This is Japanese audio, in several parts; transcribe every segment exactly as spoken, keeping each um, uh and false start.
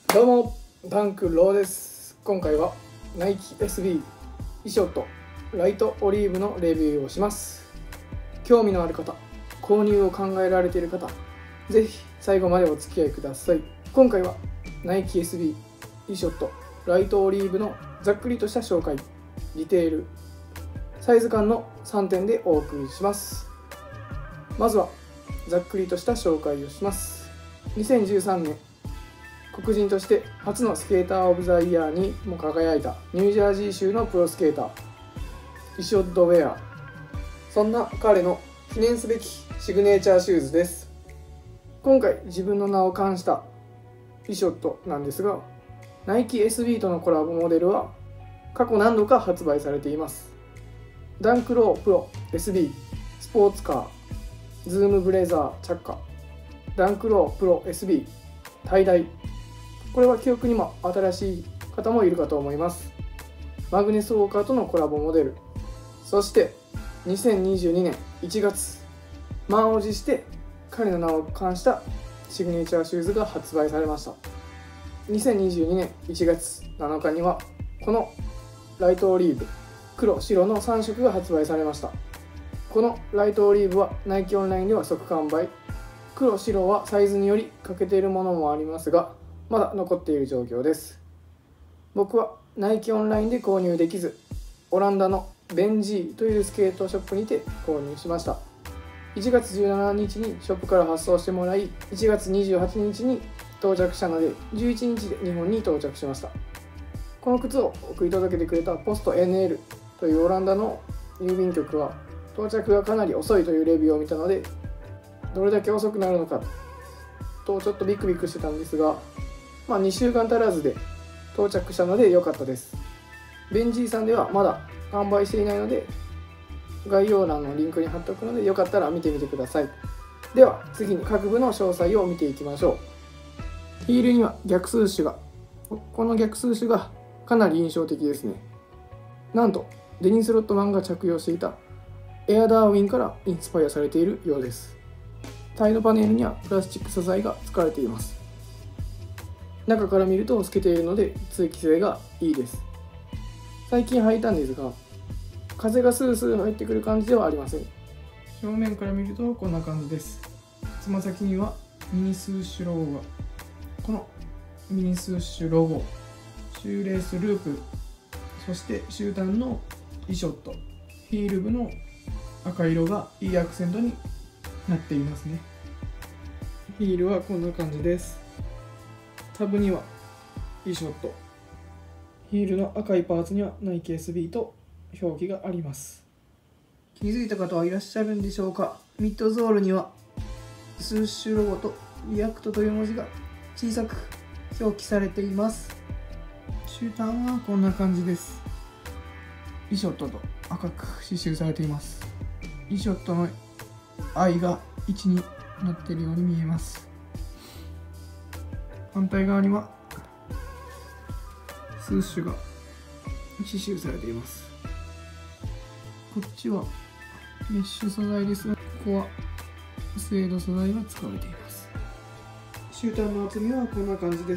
どうもダンクローです。今回はナイキ エスビー イショットライトオリーブのレビューをします。興味のある方、購入を考えられている方、ぜひ最後までお付き合いください。今回はナイキ エスビー イショットライトオリーブのざっくりとした紹介、ディテール、サイズ感のさんてんでお送りします。まずはざっくりとした紹介をします。にせんじゅうさんねん黒人として初のスケーターオブザイヤーにも輝いたニュージャージー州のプロスケーターイショットウェア。そんな彼の記念すべきシグネチャーシューズです。今回自分の名を冠したイショットなんですが、ナイキ エスビー とのコラボモデルは過去何度か発売されています。ダンクロープロ エスビー スポーツカー、ズームブレザー着火、ダンクロープロ エスビー タイダイ。これは記憶にも新しい方もいるかと思います。マグネスウォーカーとのコラボモデル。そしてにせんにじゅうにねんいちがつ、満を持して彼の名を冠したシグネチャーシューズが発売されました。にせんにじゅうにねんいちがつなのかにはこのライトオリーブ、黒白のさんしょくが発売されました。このライトオリーブはナイキオンラインでは即完売、黒白はサイズにより欠けているものもありますがまだ残っている状況です。僕はナイキオンラインで購入できず、オランダのベンジーというスケートショップにて購入しました。いちがつじゅうしちにちにショップから発送してもらい、いちがつにじゅうはちにちに到着したのでじゅういちにちで日本に到着しました。この靴を送り届けてくれたポスト エヌエル というオランダの郵便局は到着がかなり遅いというレビューを見たので、どれだけ遅くなるのかとちょっとビクビクしてたんですが、まあ、にしゅうかん足らずで到着したので良かったです。ベンジーさんではまだ販売していないので概要欄のリンクに貼っておくのでよかったら見てみてください。では次に各部の詳細を見ていきましょう。ヒールには逆数種が、この逆数種がかなり印象的ですね。なんとデニス・ロットマンが着用していたエアダーウィンからインスパイアされているようです。サイドパネルにはプラスチック素材が使われています。中から見ると透けているので通気性がいいです。最近履いたんですが風がスースー入ってくる感じではありません。正面から見るとこんな感じです。つま先にはミニスーシュロゴが、このミニスーシュロゴ、シューレースループ、そして終端のイショット、ヒール部の赤色がいいアクセントになっていますね。ヒールはこんな感じです。タブにはイショット、ヒールの赤いパーツにはナイキ エスビー と表記があります。気づいた方はいらっしゃるんでしょうか。ミッドゾールにはスーシュロゴとリアクトという文字が小さく表記されています。終端はこんな感じです。イショットと赤く刺繍されています。イショットの愛がいちになっているように見えます。反対側にはスーシュが刺繍されています。こっちはメッシュ素材ですが、ここはスウェード素材が使われています。終端の厚みはこんな感じです。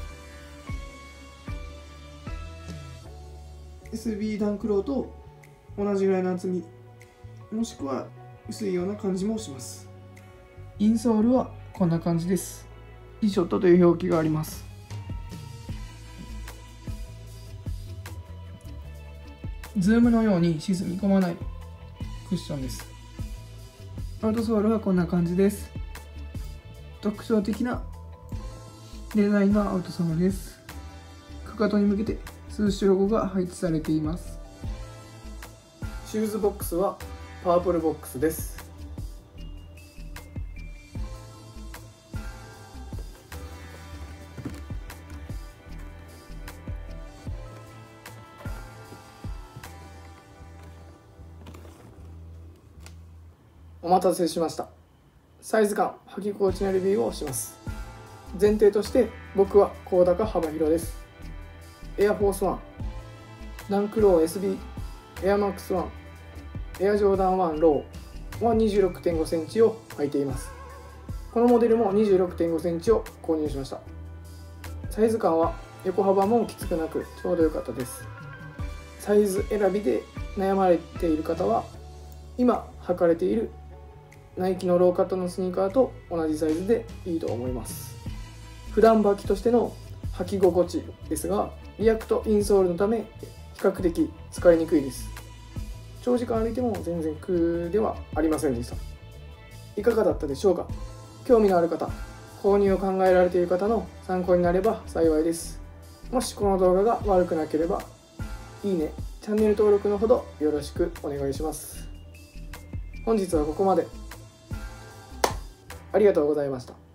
エスビー ダンクローと同じぐらいの厚み、もしくは薄いような感じもします。インソールはこんな感じです。イショットという表記があります。ズームのように沈み込まないクッションです。アウトソールはこんな感じです。特徴的なデザインのアウトソールです。かかとに向けてスーシュロゴが配置されています。シューズボックスはパープルボックスです。お待たせしました。サイズ感、履き心地のレビューをします。前提として僕は高高幅広です。エアフォースワン、ダンクロー エスビー、エアマックスワン、エアジョーダンワンローは にじゅうろくてんごセンチを履いています。このモデルも にじゅうろくてんごセンチを購入しました。 サイズ感は横幅もきつくなくちょうど良かったです。サイズ選びで悩まれている方は今履かれているナイキのローカットのスニーカーと同じサイズでいいと思います。普段履きとしての履き心地ですが、リアクトインソールのため比較的疲れにくいです。長時間歩いても全然苦ではありませんでした。いかがだったでしょうか。興味のある方、購入を考えられている方の参考になれば幸いです。もしこの動画が悪くなければいいね、チャンネル登録のほどよろしくお願いします。本日はここまで。ありがとうございました。